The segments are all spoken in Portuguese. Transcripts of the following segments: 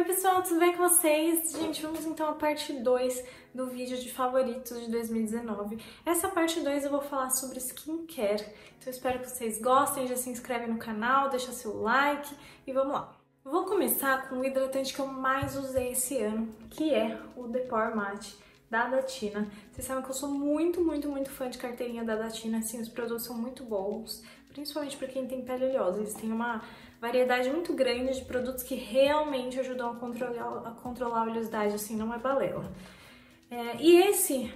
pessoal, tudo bem com vocês? Gente, vamos então à parte 2 do vídeo de favoritos de 2019. Essa parte 2 eu vou falar sobre skincare, então eu espero que vocês gostem, já se inscreve no canal, deixa seu like e vamos lá. Vou começar com o hidratante que eu mais usei esse ano, que é o The Pore Matte da Datina. Vocês sabem que eu sou muito fã de carteirinha da Datina, assim, os produtos são muito bons, principalmente para quem tem pele oleosa. Eles têm uma variedade muito grande de produtos que realmente ajudam a controlar a oleosidade, assim, não é balela. E esse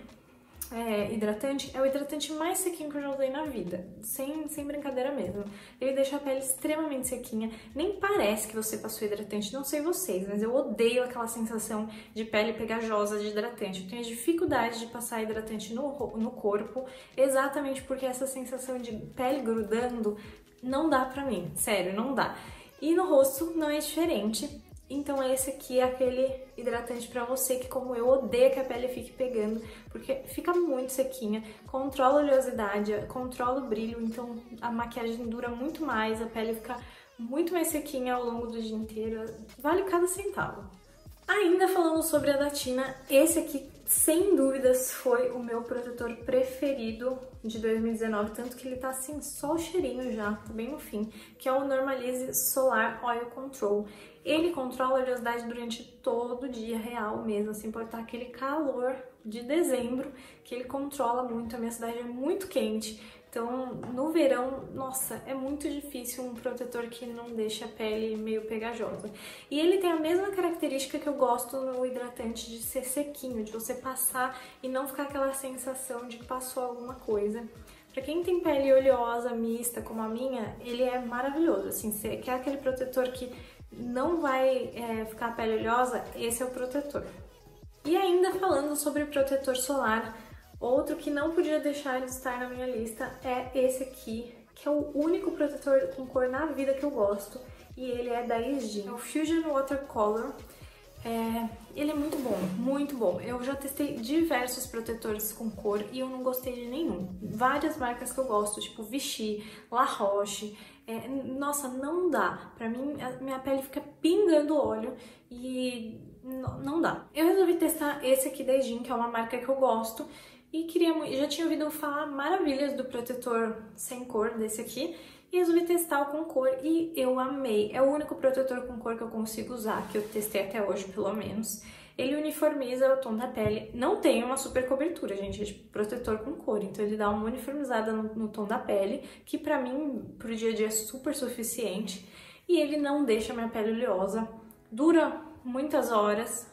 hidratante é o hidratante mais sequinho que eu já usei na vida, sem brincadeira mesmo. Ele deixa a pele extremamente sequinha, nem parece que você passou hidratante, não sei vocês, mas eu odeio aquela sensação de pele pegajosa de hidratante. Eu tenho dificuldade de passar hidratante no corpo, exatamente porque essa sensação de pele grudando não dá pra mim, sério, não dá. E no rosto não é diferente. Então esse aqui é aquele hidratante pra você que, como eu, odeia que a pele fique pegando, porque fica muito sequinha, controla a oleosidade, controla o brilho, então a maquiagem dura muito mais, a pele fica muito mais sequinha ao longo do dia inteiro, vale cada centavo. Ainda falando sobre a Datina, esse aqui, sem dúvidas, foi o meu protetor preferido de 2019, tanto que ele tá assim, só o cheirinho já, tá bem no fim, que é o Normalize Solar Oil Control. Ele controla a oleosidade durante todo o dia, real mesmo, sem importar aquele calor de dezembro, que ele controla muito, a minha cidade é muito quente. Então, no verão, nossa, é muito difícil um protetor que não deixa a pele meio pegajosa. E ele tem a mesma característica que eu gosto no hidratante de ser sequinho, de você passar e não ficar aquela sensação de que passou alguma coisa. Pra quem tem pele oleosa, mista, como a minha, ele é maravilhoso. Assim, você quer aquele protetor que não vai ficar a pele oleosa, esse é o protetor. E ainda falando sobre protetor solar, outro que não podia deixar de estar na minha lista é esse aqui, que é o único protetor com cor na vida que eu gosto, e ele é da Isdin, é o Fusion Watercolor. Ele é muito bom. Eu já testei diversos protetores com cor e eu não gostei de nenhum. Várias marcas que eu gosto, tipo Vichy, La Roche, nossa, não dá. Pra mim, a minha pele fica pingando óleo e não dá. Eu resolvi testar esse aqui da Isdin, que é uma marca que eu gosto, e já tinha ouvido falar maravilhas do protetor sem cor desse aqui, e resolvi testar o com cor e eu amei. É o único protetor com cor que eu consigo usar, que eu testei até hoje, pelo menos. Ele uniformiza o tom da pele. Não tem uma super cobertura, gente, é tipo protetor com cor. Então ele dá uma uniformizada no tom da pele, que pra mim, pro dia a dia, é super suficiente. E ele não deixa a minha pele oleosa. Dura muitas horas.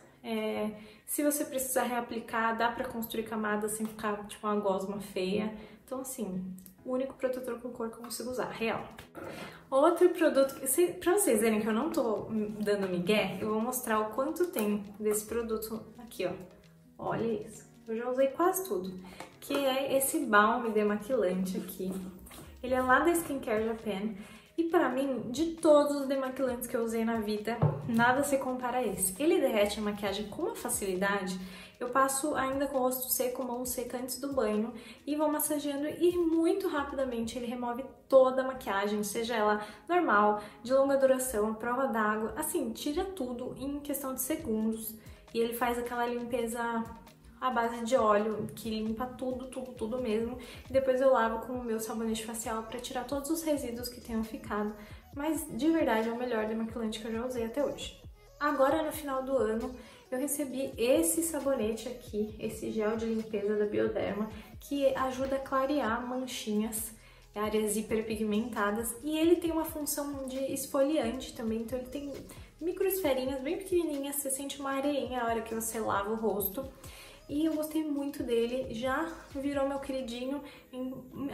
Se você precisar reaplicar, dá pra construir camadas sem ficar tipo uma gosma feia. Então assim, o único protetor com cor que eu consigo usar, real. Outro produto, pra vocês verem que eu não tô dando migué, eu vou mostrar o quanto tem desse produto aqui, ó. Olha isso, eu já usei quase tudo. Que é esse balme demaquilante aqui. Ele é lá da Skincare Japan. E pra mim, de todos os demaquilantes que eu usei na vida, nada se compara a esse. Ele derrete a maquiagem com uma facilidade. Eu passo ainda com o rosto seco, mão seca antes do banho e vou massageando e muito rapidamente ele remove toda a maquiagem, seja ela normal, de longa duração, prova d'água, assim, tira tudo em questão de segundos. E ele faz aquela limpeza à base de óleo, que limpa tudo mesmo. E depois eu lavo com o meu sabonete facial pra tirar todos os resíduos que tenham ficado. Mas de verdade é o melhor demaquilante que eu já usei até hoje. Agora no final do ano eu recebi esse sabonete aqui, esse gel de limpeza da Bioderma, que ajuda a clarear manchinhas, áreas hiperpigmentadas, e ele tem uma função de esfoliante também, então ele tem microesferinhas bem pequenininhas, você sente uma areinha a hora que você lava o rosto. E eu gostei muito dele, já virou meu queridinho, em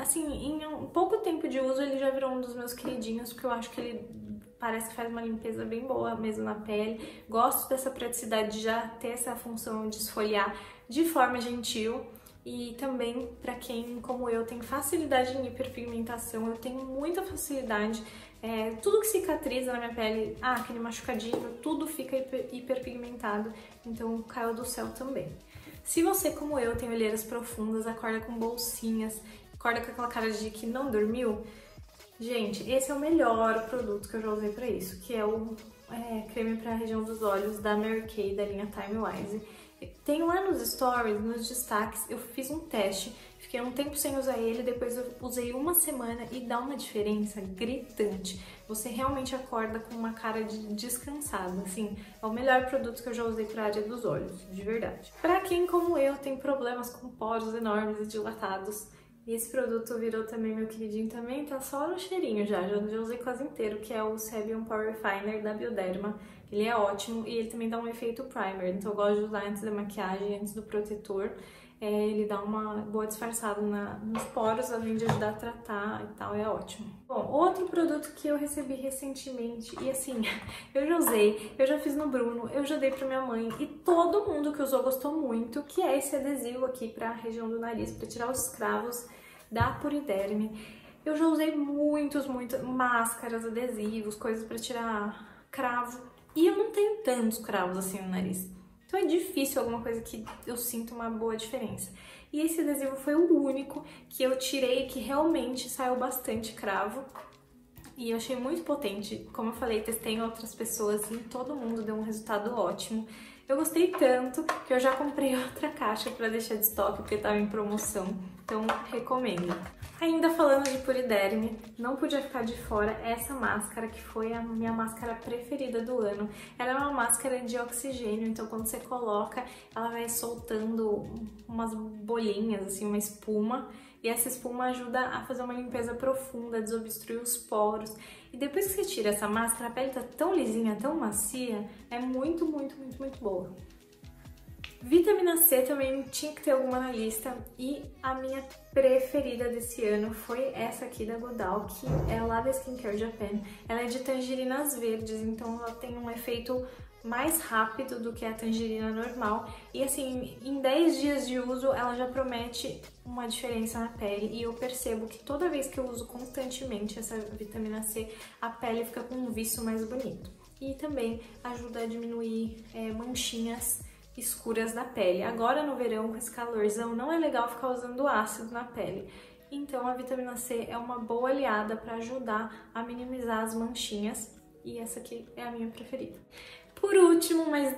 um pouco tempo de uso ele já virou um dos meus queridinhos, porque eu acho que ele parece que faz uma limpeza bem boa mesmo na pele. Gosto dessa praticidade de já ter essa função de esfoliar de forma gentil. E também, pra quem, como eu, tem facilidade em hiperpigmentação, eu tenho muita facilidade. Tudo que cicatriza na minha pele, aquele machucadinho, tudo fica hiperpigmentado, então caiu do céu também. Se você, como eu, tem olheiras profundas, acorda com bolsinhas, acorda com aquela cara de que não dormiu, Gente, esse é o melhor produto que eu já usei pra isso, que é o creme pra região dos olhos da Mary Kay, da linha Time Wise. Tem lá nos stories, nos destaques, eu fiz um teste, fiquei um tempo sem usar ele, depois eu usei uma semana e dá uma diferença gritante. Você realmente acorda com uma cara de descansada, assim, é o melhor produto que eu já usei pra área dos olhos, de verdade. Pra quem, como eu, tem problemas com poros enormes e dilatados, e esse produto virou também meu queridinho também, tá só no cheirinho já usei quase inteiro, que é o Cebium Pore Refiner da Bioderma. Ele é ótimo e ele também dá um efeito primer, então eu gosto de usar antes da maquiagem, antes do protetor. Ele dá uma boa disfarçada nos poros, além de ajudar a tratar e tal, é ótimo. Bom, outro produto que eu recebi recentemente, e assim, eu já usei, eu já fiz no Bruno, eu já dei pra minha mãe, e todo mundo que usou gostou muito, que é esse adesivo aqui pra região do nariz, pra tirar os cravos da Puriderme. Eu já usei muitas máscaras, adesivos, coisas pra tirar cravo, e eu não tenho tantos cravos assim no nariz. Então é difícil alguma coisa que eu sinto uma boa diferença. E esse adesivo foi o único que eu tirei que realmente saiu bastante cravo. E eu achei muito potente. Como eu falei, testei em outras pessoas e todo mundo deu um resultado ótimo. Eu gostei tanto que eu já comprei outra caixa para deixar de estoque porque estava em promoção. Então recomendo. Ainda falando de Puriderme, não podia ficar de fora essa máscara que foi a minha máscara preferida do ano. Ela é uma máscara de oxigênio, então quando você coloca, ela vai soltando umas bolinhas, assim, uma espuma. E essa espuma ajuda a fazer uma limpeza profunda, a desobstruir os poros. E depois que você tira essa máscara, a pele tá tão lisinha, tão macia, é muito boa. Vitamina C também tinha que ter alguma na lista e a minha preferida desse ano foi essa aqui da Godal, que é lá da Skincare Japan. Ela é de tangerinas verdes, então ela tem um efeito mais rápido do que a tangerina normal. E assim, em 10 dias de uso ela já promete uma diferença na pele e eu percebo que toda vez que eu uso constantemente essa vitamina C, a pele fica com um viço mais bonito. E também ajuda a diminuir manchinhas escuras da pele. Agora no verão, com esse calorzão, não é legal ficar usando ácido na pele. Então a vitamina C é uma boa aliada para ajudar a minimizar as manchinhas e essa aqui é a minha preferida. Por último, mas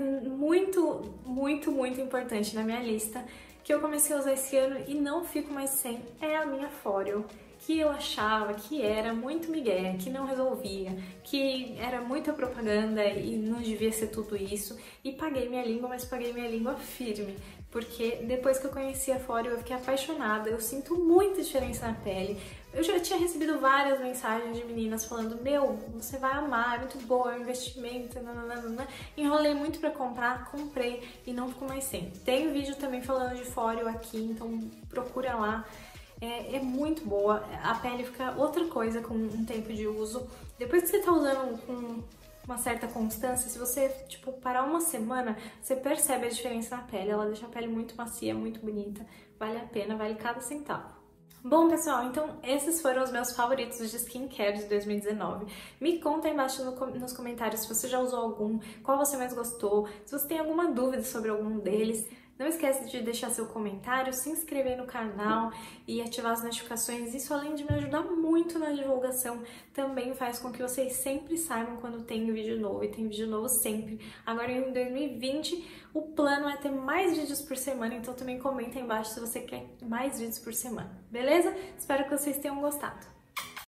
muito importante na minha lista, que eu comecei a usar esse ano e não fico mais sem, é a minha Foreo, que eu achava que era muito migué, que não resolvia, que era muita propaganda e não devia ser tudo isso. E paguei minha língua, mas paguei minha língua firme, porque depois que eu conheci a Foreo eu fiquei apaixonada, eu sinto muita diferença na pele. Eu já tinha recebido várias mensagens de meninas falando: meu, você vai amar, é muito boa, é um investimento, nananana. Enrolei muito pra comprar, comprei e não ficou mais sem. Tem um vídeo também falando de Foreo aqui, então procura lá. É muito boa, a pele fica outra coisa com um tempo de uso. Depois que você tá usando com uma certa constância, se você, tipo, parar uma semana, você percebe a diferença na pele. Ela deixa a pele muito macia, muito bonita. Vale a pena, vale cada centavo. Bom, pessoal, então esses foram os meus favoritos de skincare de 2019. Me conta aí embaixo nos comentários se você já usou algum, qual você mais gostou, se você tem alguma dúvida sobre algum deles. Não esquece de deixar seu comentário, se inscrever no canal e ativar as notificações. Isso, além de me ajudar muito na divulgação, também faz com que vocês sempre saibam quando tem vídeo novo. E tem vídeo novo sempre. Agora em 2020, o plano é ter mais vídeos por semana, então também comenta aí embaixo se você quer mais vídeos por semana, beleza? Espero que vocês tenham gostado.